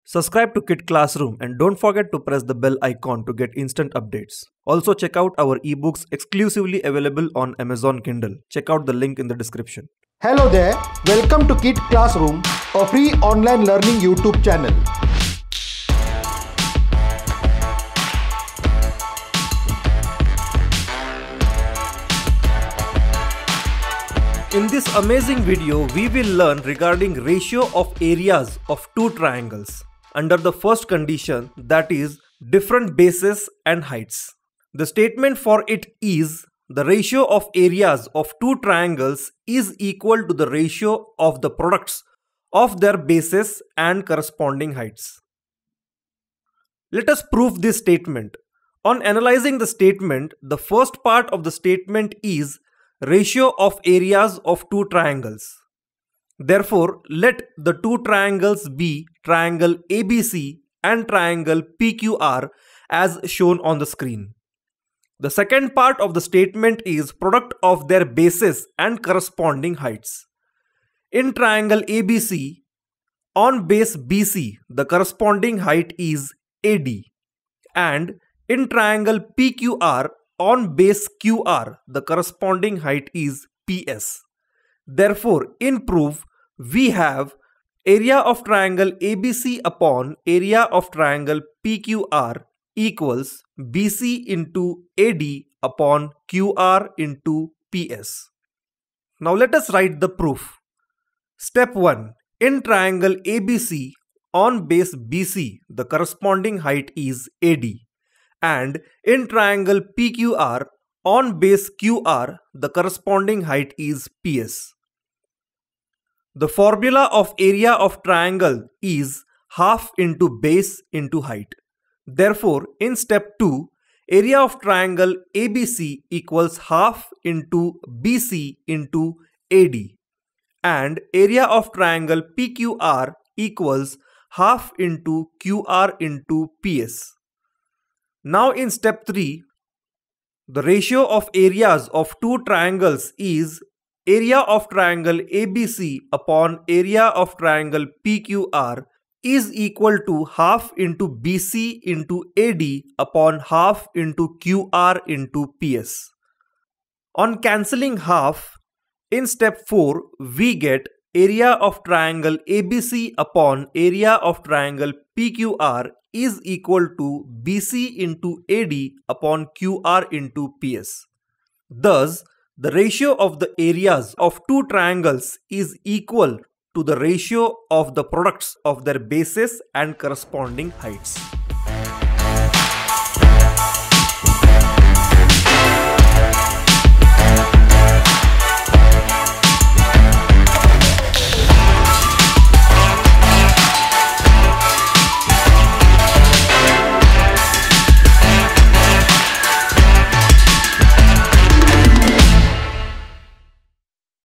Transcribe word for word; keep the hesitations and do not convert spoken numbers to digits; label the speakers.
Speaker 1: Subscribe to Keet Classroom and don't forget to press the bell icon to get instant updates. Also check out our ebooks exclusively available on Amazon Kindle. Check out the link in the description.
Speaker 2: Hello there, welcome to Keet Classroom, a free online learning YouTube channel.
Speaker 1: In this amazing video, we will learn regarding ratio of areas of two triangles under the first condition, that is different bases and heights. The statement for it is the ratio of areas of two triangles is equal to the ratio of the products of their bases and corresponding heights. Let us prove this statement. On analyzing the statement, the first part of the statement is ratio of areas of two triangles. Therefore, let the two triangles be triangle A B C and triangle P Q R as shown on the screen. The second part of the statement is product of their bases and corresponding heights. In triangle A B C, on base B C, the corresponding height is A D, and in triangle P Q R, on base Q R, the corresponding height is P S. Therefore, in proof, we have area of triangle A B C upon area of triangle P Q R equals B C into A D upon Q R into P S. Now let us write the proof. Step one. In triangle A B C, on base B C, the corresponding height is A D. And in triangle P Q R, on base Q R, the corresponding height is P S. The formula of area of triangle is half into base into height. Therefore, in step two, area of triangle A B C equals half into B C into A D, and area of triangle P Q R equals half into Q R into P S. Now in step three, the ratio of areas of two triangles is area of triangle A B C upon area of triangle P Q R is equal to half into B C into A D upon half into Q R into P S. On cancelling half, in step four, we get area of triangle A B C upon area of triangle P Q R is equal to B C into A D upon Q R into P S. Thus, the ratio of the areas of two triangles is equal to the ratio of the products of their bases and corresponding heights.